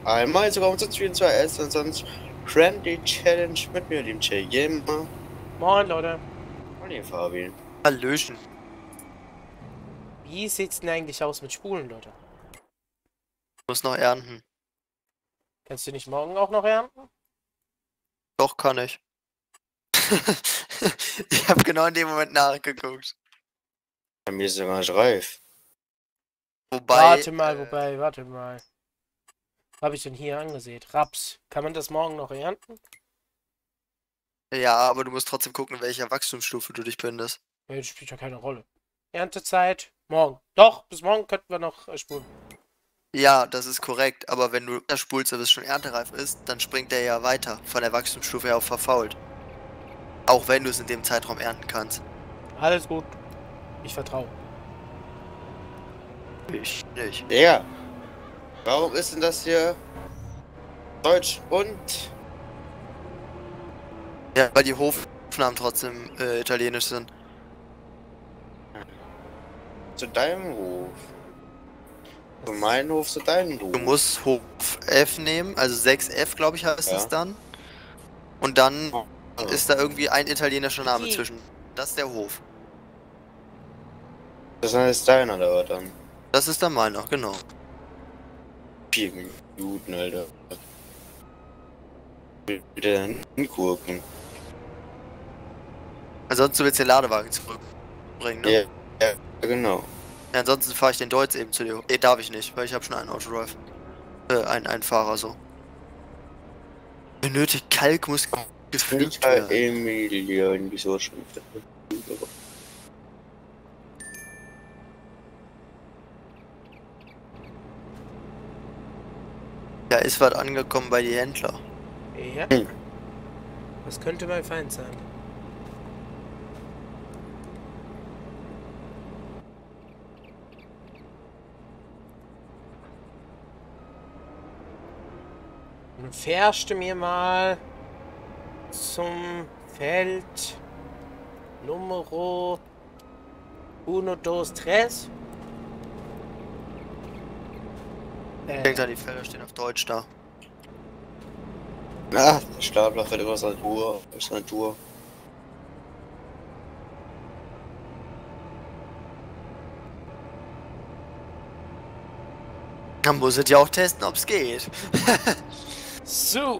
Einmal sogar unser 2S und sonst Friendly Challenge mit mir, dem Jay Gamer. Moin Leute. Und dem Fabian. Hallöchen. Wie sieht's denn eigentlich aus mit Spulen, Leute? Muss noch ernten. Kannst du nicht morgen auch noch ernten? Doch, kann ich. Ich habe genau in dem Moment nachgeguckt. Bei mir ist er gar nicht reif. Wobei. Warte mal. Was habe ich denn hier angesehen? Raps. Kann man das morgen noch ernten? Ja, aber du musst trotzdem gucken, in welcher Wachstumsstufe du dich befindest. Ja, das spielt ja keine Rolle. Erntezeit morgen. Doch, bis morgen könnten wir noch spulen. Ja, das ist korrekt, aber wenn du das spulst, bis es schon erntereif ist, dann springt der ja weiter von der Wachstumsstufe her auf verfault. Auch wenn du es in dem Zeitraum ernten kannst. Alles gut. Ich vertraue. Ich nicht. Ja. Warum ist denn das hier Deutsch und Ja, weil die Hofnamen trotzdem italienisch sind. zu deinem Hof? Zu meinem Hof, zu deinem Hof. Du musst Hof F nehmen, also 6F, glaube ich, heißt Ja. es dann. Und dann Oh. ist da irgendwie ein italienischer Name Die- zwischen. Das ist der Hof. Das heißt deiner da dann. Das ist dann meiner, genau. 4 Minuten, Alter. Wieder hingucken. Ansonsten willst du den Ladewagen zurückbringen, ne? Ja, genau. Ja, ansonsten fahre ich den Deutz eben zu dir. Darf ich nicht, weil ich habe schon einen Autodrive. Einen Fahrer so. Benötigt Kalk muss gepflegt Mika werden. Emilian, wieso schon wieder? Da ist was angekommen bei die Händler. Ja. Hm. Was könnte mein Feind sein? Dann fährst du mir mal zum Feld Numero 1, 2, 3. Denkt an, die Felder stehen auf Deutsch da. Ah, der Stapler fährt über Natur. Ist Natur. Dann muss es ja auch testen, ob es geht. So.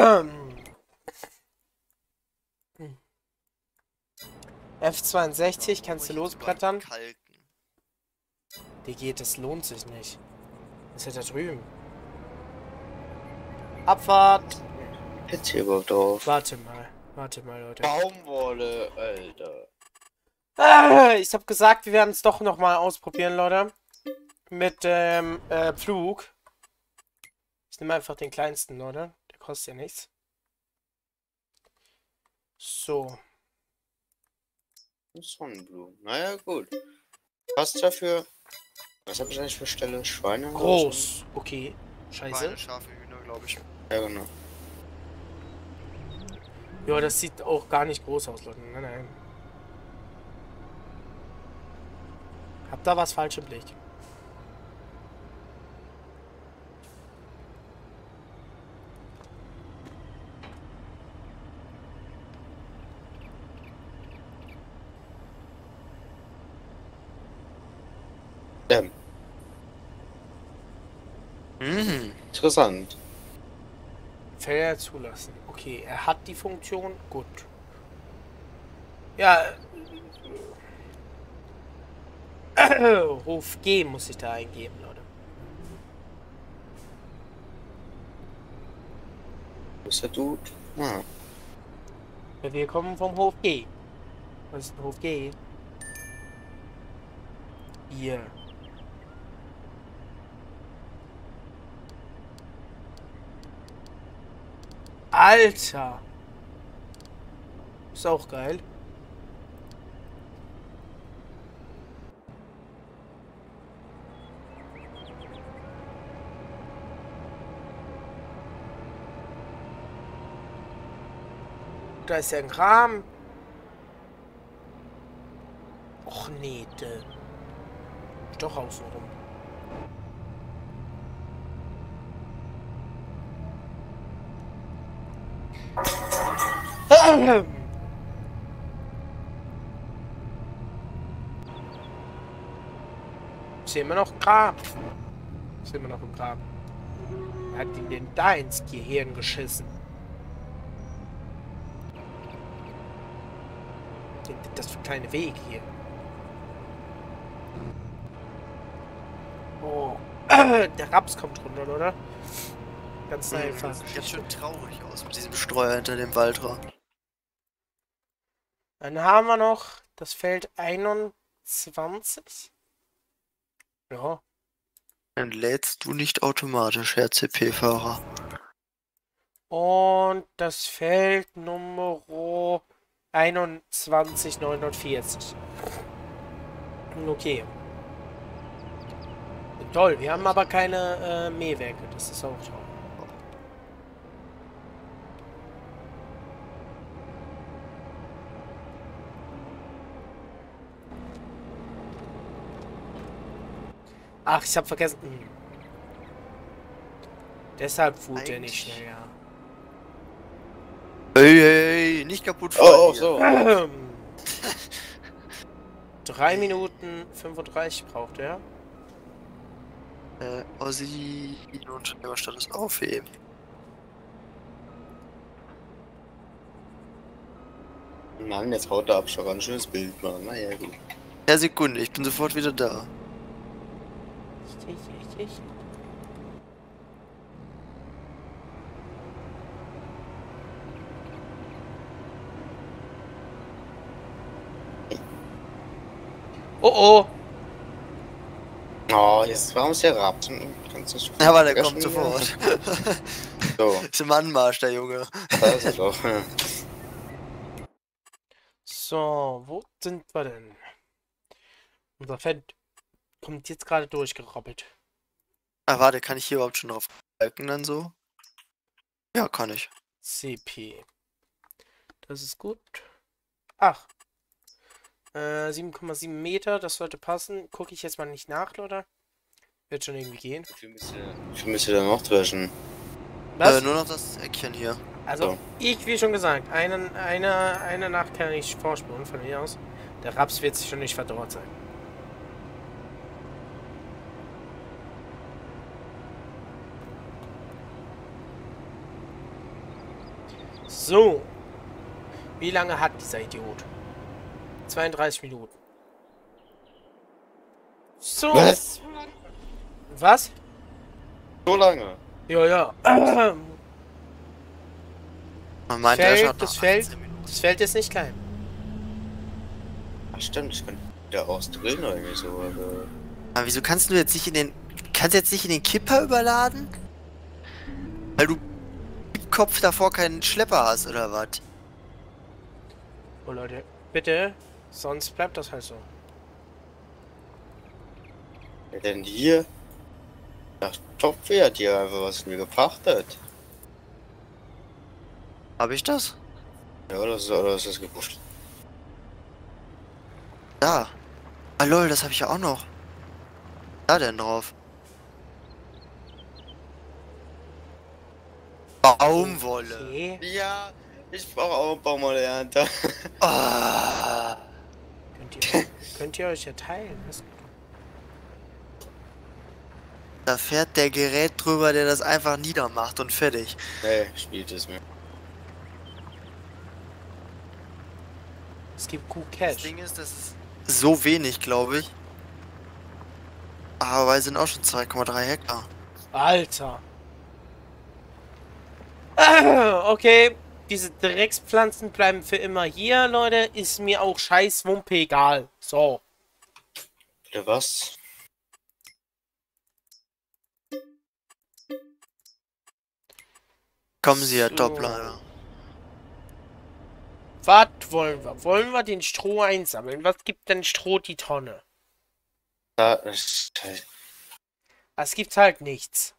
F62, kannst du losbrettern? Kalken. Wie geht, das lohnt sich nicht. Das ist ja da drüben. Abfahrt! Jetzt hier überhaupt drauf. Warte mal, Leute. Baumwolle, Alter. Ich hab gesagt, wir werden es doch nochmal ausprobieren, Leute. Mit dem Pflug. Ich nehme einfach den kleinsten, Leute. Der kostet ja nichts. So. Sonnenblumen. Naja, gut. Passt dafür. Was habe ich eigentlich für Stelle? Schweine? oder Groß. Okay. Scheiße. Schweine, Schafe, Hühner, glaube ich. so? Ja, genau. Ja, das sieht auch gar nicht groß aus, Leute. Nein, nein. Hab da was falsch im Blick. Interessant. Felder zulassen. Okay, er hat die Funktion. Gut. Ja. Ruf G muss ich da eingeben, Leute. Wo ist der Dude? Ah. Ja, wir kommen vom Hof G. Was ist ein Hof G? Hier. Alter! Ist auch geil. Da ist ja ein Kram. Och nee, doch außen rum. Ist immer noch Grab. Ist immer noch im Grab. Er hat ihn denn da ins Gehirn geschissen. Das für kleine Wege hier. Oh. Der Raps kommt runter, oder? Ganz einfach. Das sieht jetzt schon traurig aus mit diesem Streuer hinter dem Waldrand. Dann haben wir noch das Feld 21. Ja. Dann lädst du nicht automatisch, Herr CP-Fahrer. Und das Feld Nummer 2149. Okay. Toll, wir haben aber keine Mähwerke. Das ist auch toll. Ach, ich hab vergessen. Deshalb fuhr der nicht schneller. Hey, hey, nicht kaputt Oh, fahren so. 3 Minuten 35 braucht er. Ossi und Status aufheben. Mann, jetzt haut er ab, schon ein schönes Bild, Mann. Naja, gut. Ja, Sekunde, ich bin sofort wieder da. Ich. Oh oh! Oh, jetzt warum ist der Raps? Kannst du so Ja, aber der vergessen, kommt sofort. So, Ist im Anmarsch, der Junge. da ist er doch. So, wo sind wir denn? Unser Feld kommt jetzt gerade durchgerappelt. Ah, warte, kann ich hier überhaupt schon drauf balken dann so? Ja, kann ich. CP. Das ist gut. Ach. 7,7 Meter, das sollte passen. Gucke ich jetzt mal nicht nach, Leute. Wird schon irgendwie gehen. Wie viel müsst ihr da noch dreschen? Was? Nur noch das Eckchen hier. Also, So. ich, wie schon gesagt, eine Nacht kann ich vorspulen von mir aus. Der Raps wird sich schon nicht verdorrt sein. So. Wie lange hat dieser Idiot? 32 Minuten. So. Was? Was? So lange? Ja, ja. Man meint, er schaut Das nach Feld 18 Minuten. ist nicht klein. Ach stimmt, ich könnte wieder ausdrehen oder irgendwie so, aber... Aber wieso kannst du jetzt nicht in den... Kannst du jetzt nicht in den Kipper überladen? Weil du im Kopf davor keinen Schlepper hast, oder was? Oh Leute, bitte. Sonst bleibt das halt so. Ja, denn hier... Das Topwert hier einfach, was mir gepachtet. Hab ich das? Ja, oder ist das gepusht? Da. Ah lol, das habe ich ja auch noch. Da denn drauf? Baumwolle. Okay. Ja, ich brauche auch Baumwolle-Ernte. Ah. Könnt ihr euch ja teilen? Da fährt der Gerät drüber, der das einfach niedermacht und fertig. Nee, spielt es mir. Es gibt Das Q-Cash. Ding ist, das ist so wenig, glaube ich. Aber es sind auch schon 2,3 Hektar. Alter. Okay. Diese Dreckspflanzen bleiben für immer hier, Leute. Ist mir auch scheiß Wumpe egal. So. Oder was? Kommen Sie, Herr So. Toplaner. Was wollen wir? Wollen wir den Stroh einsammeln? Was gibt denn Stroh die Tonne? Da ist... Es gibt halt nichts.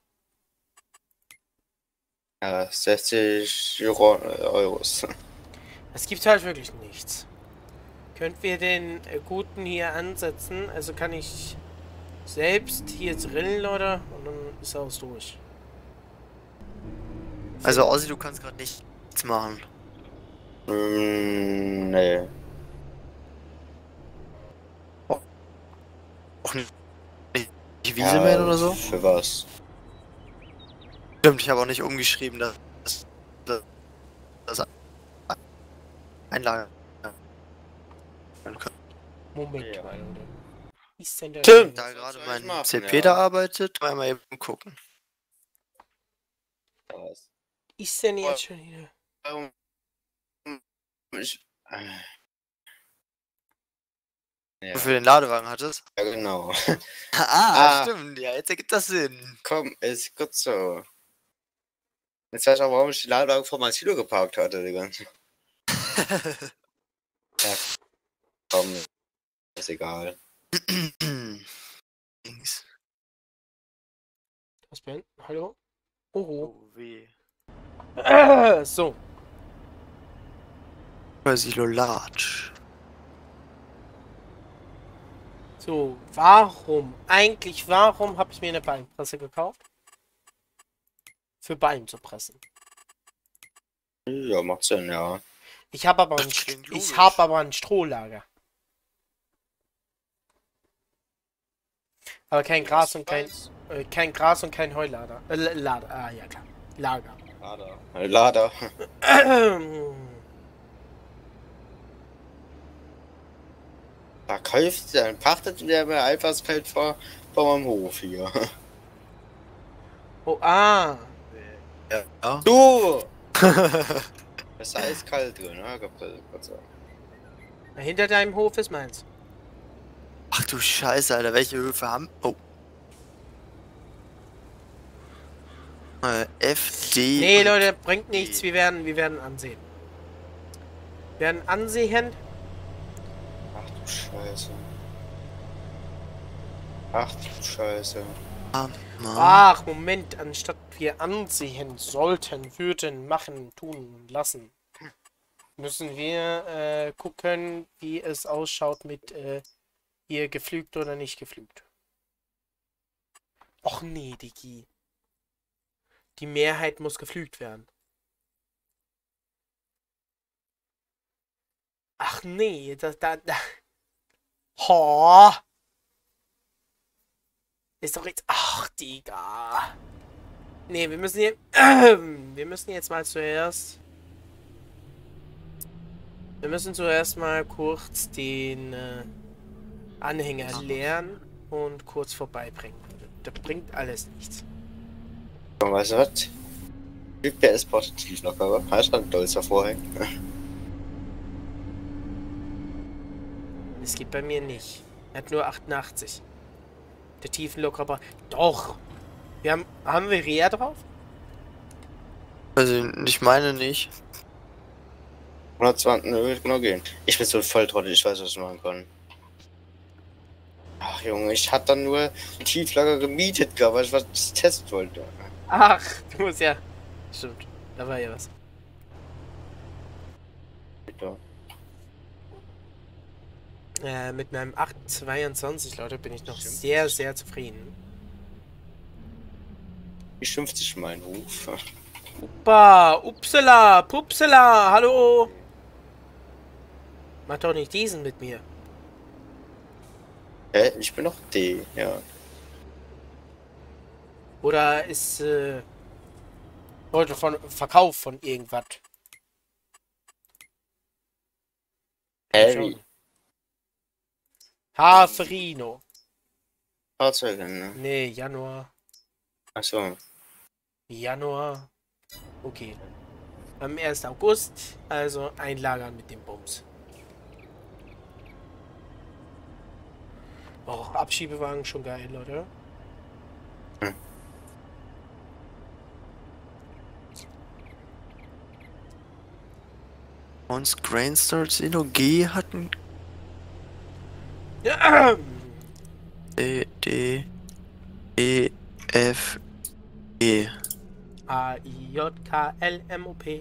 Ja, 60 Euros. Es gibt halt wirklich nichts. Könnt wir den guten hier ansetzen? Also kann ich selbst hier drillen, Leute, und dann ist alles durch. Also Ossi, du kannst gerade nicht nichts machen. Nee. Auch nicht Wieselmähen oder so? Für was? Stimmt, ich habe auch nicht umgeschrieben, dass das Einlagen. Moment Ja. mal, oder? Wie ist denn der? Stimmt. Da Das gerade soll ich mein machen, CP ja. da arbeitet, mal eben gucken. Was? Ist denn jetzt schon wieder? Warum? Ich, Wofür ja, du den Ladewagen hattest? ja, genau. Ah, stimmt, ja, jetzt ergibt das Sinn. Komm, ist gut so. Jetzt weiß ich auch, warum ich die Ladewagen vor mein Silo geparkt hatte, Digga. Ja, komm, ist egal. Dings. Was bin? Hallo? Oh. Oh weh. So. Silo Large. So, warum? Eigentlich, warum habe ich mir eine Ballenpresse gekauft? Für Ballen zu pressen. Ja, macht Sinn, ja. Ich habe aber, Das klingt logisch. ein Strohlager. Aber kein Gras und kein Gras und kein Heulader. Lader. Ah, ja klar. Lager. Lader. Da kauft dann pachtet der mir einfach das Feld vor meinem Hof hier. Oh, ah. Ja. Du! Es ist eiskalt drin, ne? Gott sei Dank. Hinter deinem Hof ist meins. Ach du Scheiße, Alter, welche Höfe haben... Oh. FD... Nee, Leute, bringt nichts. Wir werden ansehen. Wir werden ansehen. Ach du Scheiße. Ach du Scheiße. Ach, Moment. Anstatt wir ansehen sollten, würden, machen, tun, lassen, müssen wir gucken, wie es ausschaut mit ihr geflügt oder nicht geflügt. Och nee, Digi. Die Mehrheit muss geflügt werden. Ach nee, da. Ho! Ist doch jetzt. Ach, Digga. Nee, wir müssen hier. Wir müssen jetzt mal zuerst. Wir müssen zuerst mal kurz den Anhänger leeren und kurz vorbeibringen. Das bringt alles nichts. Und weißt du was? PS portativ noch, aber hast du einen Dolzer vorhängen? Das geht bei mir nicht. Er hat nur 88. Der Tiefenlocker. Doch! Haben wir Rea drauf? Also, ich meine nicht. 120, ne, wird genau gehen. Ich bin so voll trottel, ich weiß, was ich machen kann. Ach Junge, ich hatte dann nur Tieflager gemietet gehabt, weil ich was testen wollte. Ach, du musst ja. Stimmt. Da war ja was. Ja. Mit meinem 822, Leute, bin ich noch sehr, sehr zufrieden. Wie schimpft sich mein Hof? Upa, Upsala, Pupsala, hallo. Mach doch nicht diesen mit mir. Hä? Ich bin doch D, ja. Oder ist Leute von Verkauf von irgendwas. Harry. Haferino. Fahrzeuge, ne? Nee, Januar. Achso. Januar. Okay. Am 1. August, also einlagern mit dem Bums. Oh, Abschiebewagen schon geil, Leute. Uns Grainstar Silo G hatten. Ja, D, D, E, F, E. A-I-J-K-L-M-O-P.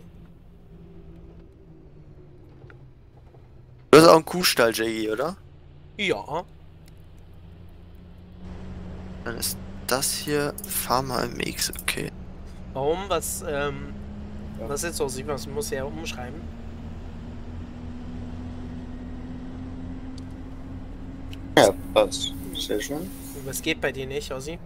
Du hast auch einen Kuhstall, JE, oder? Ja. Dann ist das hier Pharma MX, okay. Warum? Das ist jetzt so, sieht man, das muss ja umschreiben. Ja, passt. Sehr schön. Was geht bei dir nicht, Ossi?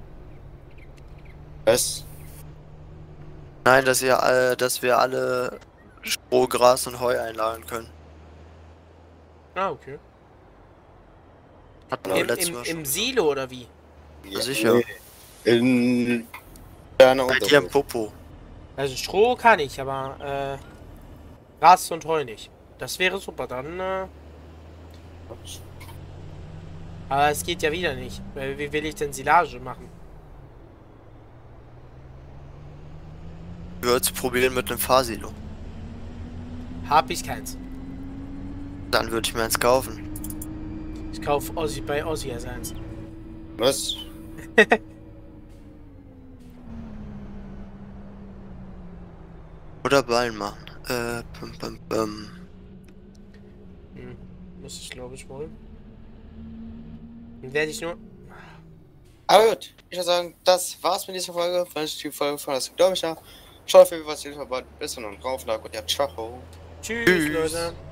Was? Nein, dass wir alle Stroh, Gras und Heu einlagern können. Ah, okay. Hatten wir letztes Mal Im schon. Silo oder wie? Ja, sicher. Nee. In deiner Bei dir im Unterkunft. Popo. Also Stroh kann ich, aber Gras und Heu nicht. Das wäre super, dann. Aber es geht ja wieder nicht. Weil wie will ich denn Silage machen? Ich würde es probieren mit einem Fahrsilo. Hab ich keins. Dann würde ich mir eins kaufen. Ich kaufe Ossi bei Ossi als eins. Was? Oder Ballen machen. Muss ich glaube ich wohl. Dann werde ich nur. Aber gut, ich würde sagen, das war's mit dieser Folge. Wenn euch die Folge gefallen hat, glaube ich ja. Schaut auf jeden Fall, was ihr dabei. Bis dann und drauf, und ja, ciao. Tschüss, Tschüss. Leute.